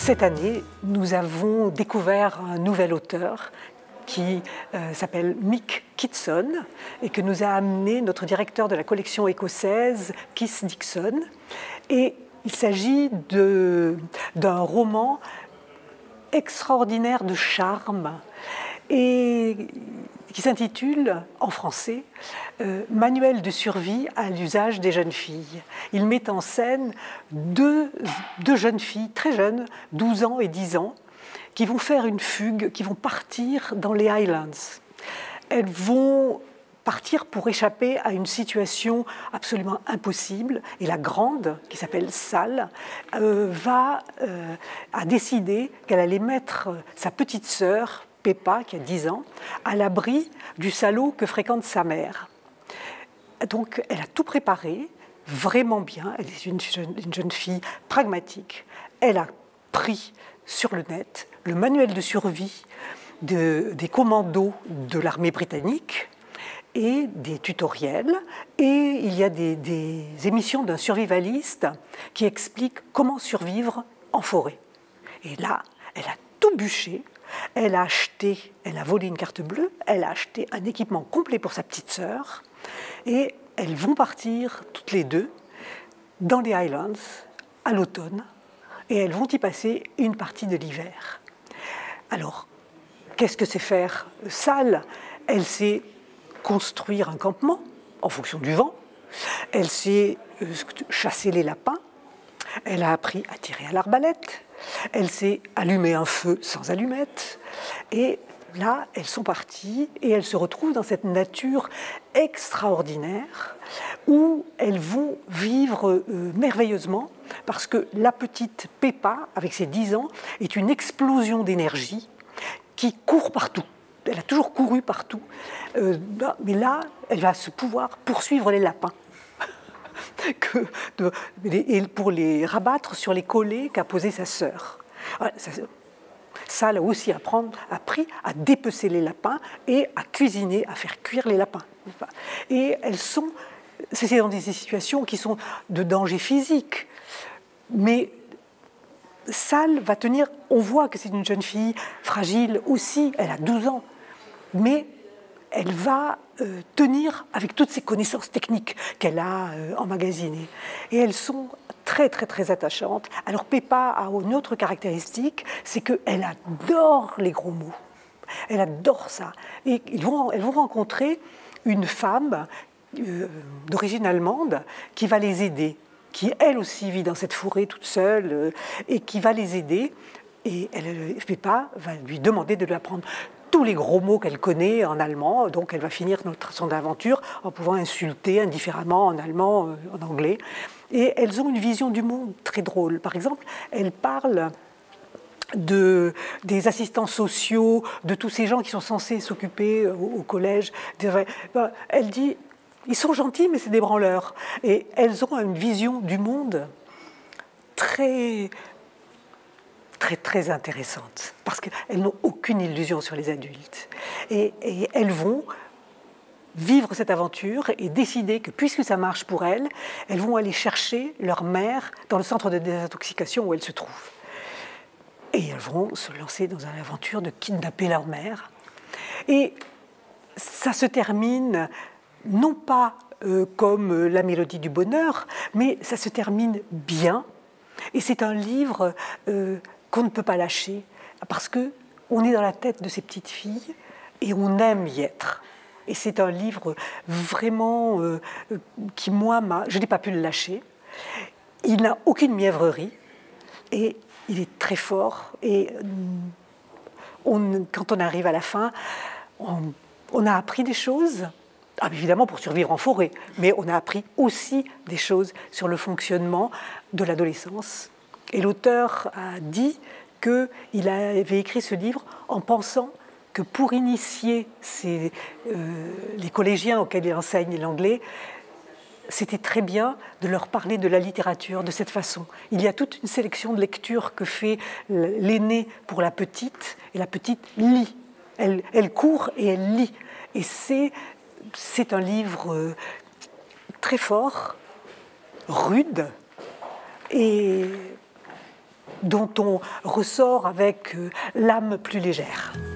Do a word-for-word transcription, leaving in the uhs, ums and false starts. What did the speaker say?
cette année, nous avons découvert un nouvel auteur qui euh, s'appelle Mick Kitson et que nous a amené notre directeur de la collection écossaise, Keith Dixon. Et il s'agit d'un roman extraordinaire de charme et qui s'intitule, en français, euh, « Manuel de survie à l'usage des jeunes filles ». Il met en scène deux, deux jeunes filles, très jeunes, douze ans et dix ans, qui vont faire une fugue, qui vont partir dans les Highlands. Elles vont partir pour échapper à une situation absolument impossible. Et la grande, qui s'appelle Sal, euh, va, euh, a décidé qu'elle allait mettre sa petite sœur, Peppa, qui a dix ans, à l'abri du salaud que fréquente sa mère. Donc, elle a tout préparé, vraiment bien. Elle est une jeune, une jeune fille pragmatique. Elle a pris sur le net le manuel de survie de, des commandos de l'armée britannique et des tutoriels. Et il y a des, des émissions d'un survivaliste qui explique comment survivre en forêt. Et là, elle a tout bûché. Elle a acheté, elle a volé une carte bleue, elle a acheté un équipement complet pour sa petite sœur et elles vont partir toutes les deux dans les Highlands à l'automne et elles vont y passer une partie de l'hiver. Alors, qu'est-ce que c'est faire Sal? Elle sait construire un campement en fonction du vent, elle sait chasser les lapins, elle a appris à tirer à l'arbalète, elle sait allumer un feu sans allumette. Et là, elles sont parties et elles se retrouvent dans cette nature extraordinaire où elles vont vivre euh, merveilleusement parce que la petite Peppa, avec ses dix ans, est une explosion d'énergie qui court partout. Elle a toujours couru partout. Euh, mais là, elle va se pouvoir poursuivre les lapins. Que de, et pour les rabattre sur les collets qu'a posé sa sœur. Ça a aussi apprendre, appris à dépecer les lapins et à cuisiner, à faire cuire les lapins. Et elles sont, c'est dans des situations qui sont de danger physique, mais Sal va tenir, on voit que c'est une jeune fille fragile aussi, elle a douze ans, mais elle va euh, tenir avec toutes ces connaissances techniques qu'elle a euh, emmagasinées. Et elles sont très, très, très attachantes. Alors Peppa a une autre caractéristique, c'est qu'elle adore les gros mots. Elle adore ça. Et ils vont, elles vont rencontrer une femme euh, d'origine allemande qui va les aider, qui elle aussi vit dans cette forêt toute seule euh, et qui va les aider. Et elle, Peppa va lui demander de lui apprendre tous les gros mots qu'elle connaît en allemand, donc elle va finir notre, son aventure en pouvant insulter indifféremment en allemand, euh, en anglais. Et elles ont une vision du monde très drôle. Par exemple, elles parlent de, des assistants sociaux, de tous ces gens qui sont censés s'occuper au, au collège. Elle dit, ils sont gentils, mais c'est des branleurs. Et elles ont une vision du monde très... très, très intéressante, parce qu'elles n'ont aucune illusion sur les adultes. Et, et elles vont vivre cette aventure et décider que, puisque ça marche pour elles, elles vont aller chercher leur mère dans le centre de désintoxication où elle se trouve. Et elles vont se lancer dans une aventure de kidnapper leur mère. Et ça se termine, non pas euh, comme La Mélodie du bonheur, mais ça se termine bien. Et c'est un livre... Euh, qu'on ne peut pas lâcher, parce qu'on est dans la tête de ces petites filles et on aime y être. Et c'est un livre vraiment euh, qui, moi, m'a... je n'ai pas pu le lâcher. Il n'a aucune mièvrerie et il est très fort. Et on, quand on arrive à la fin, on, on a appris des choses, ah, évidemment pour survivre en forêt, mais on a appris aussi des choses sur le fonctionnement de l'adolescence. Et l'auteur a dit qu'il avait écrit ce livre en pensant que pour initier ces, euh, les collégiens auxquels il enseigne l'anglais, c'était très bien de leur parler de la littérature de cette façon. Il y a toute une sélection de lectures que fait l'aîné pour la petite, et la petite lit. Elle, elle court et elle lit. Et c'est, c'est un livre très fort, rude, et dont on ressort avec l'âme plus légère.